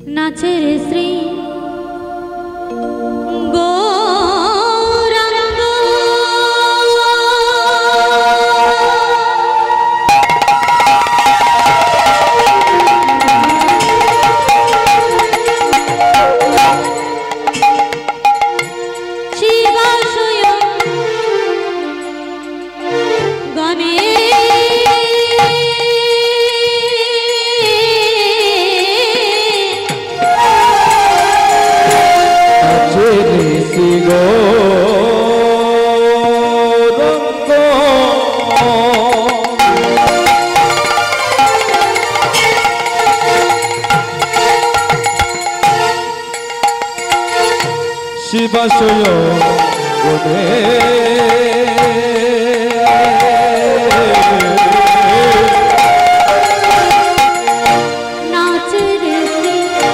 নাচের শ্রী গৌরাঙ্গ শিবাশয় গণে শিবাশয় গণে নাচের শ্রী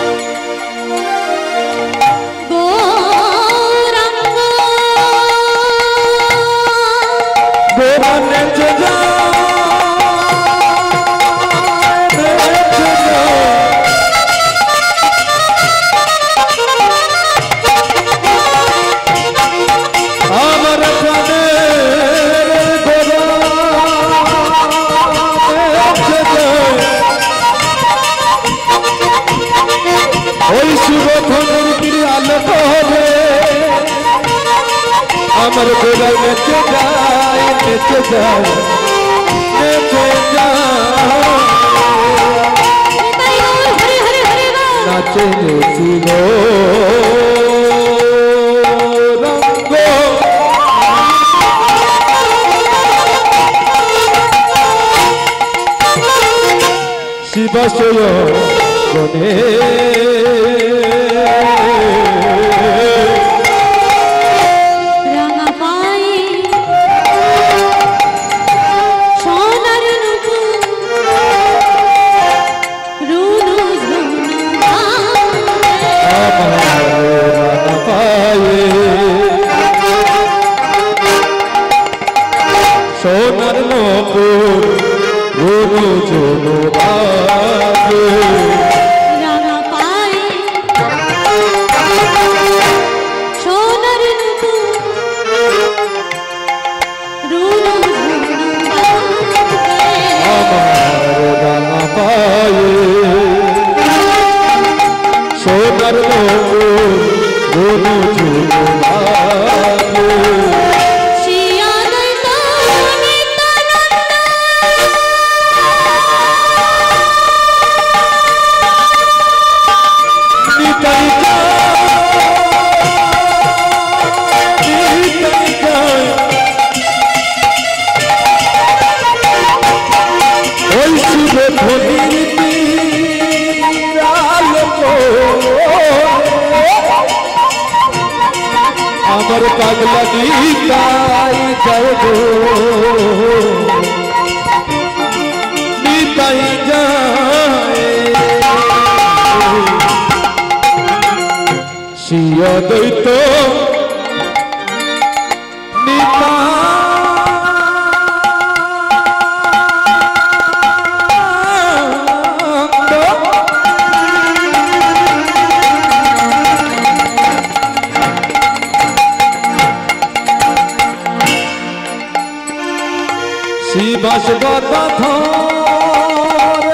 গৌরাঙ্গ গোরা নেচে যায় আমার প্রাণের গোরা নেচে যায় ওই শুভক্ষণের গিরি আলোক হবে আমার গোরা নেচে যায় নেচে যায় নেচে যায় হরে হরে হরে নাচে নেচি গো রঙ্গ শিবাশয় গণে রাঙা পায়ে সোনার নুপুর রুনু ঝুনু আমার পায়ে সোনার নপুর রুনু ঝুনু বাজে রাঙা পায়ে সোনার নুপুর রুনু ঝুনু আমার রাঙা পায়ে সোনার নপুর রুনু ঝুনু বাজে শিয়ানন্দ নিত্যানন্দ নিতাই যায় ওই শুভে ধ্বনির আলোক আমার পাগলা নিতাই যায় গো নিতাই যায় শিয় দৈত শিবাস গদাধর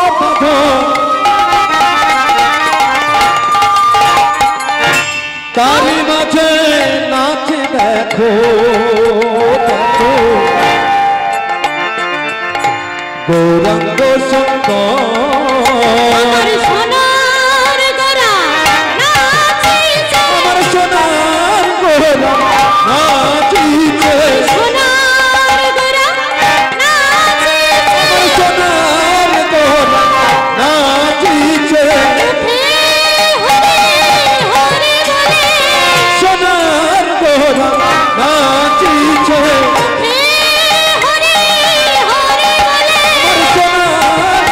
তারি মাঝে নাচে দেখো দেখো গৌরাঙ্গ শঙ্কর আমার সোনার গোরা নাচিছে আমার সোনার গোরা নাচিছে সোনার গোরা নাচিছে সোনার গোরা নাচিছে হরে হরে বলে সোনার গোরা নাচিছে হরে হরে বলে সোনার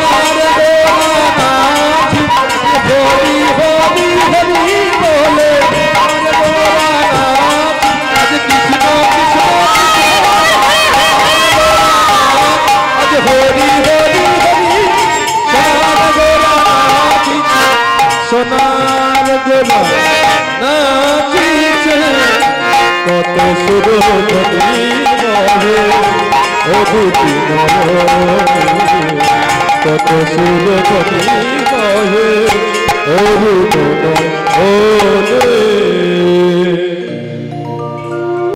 সোনার কত সুর ধ্বনি বহে ও দুটি নয়নে কত সুর ধ্বনি বহে ও দুটি নয়নে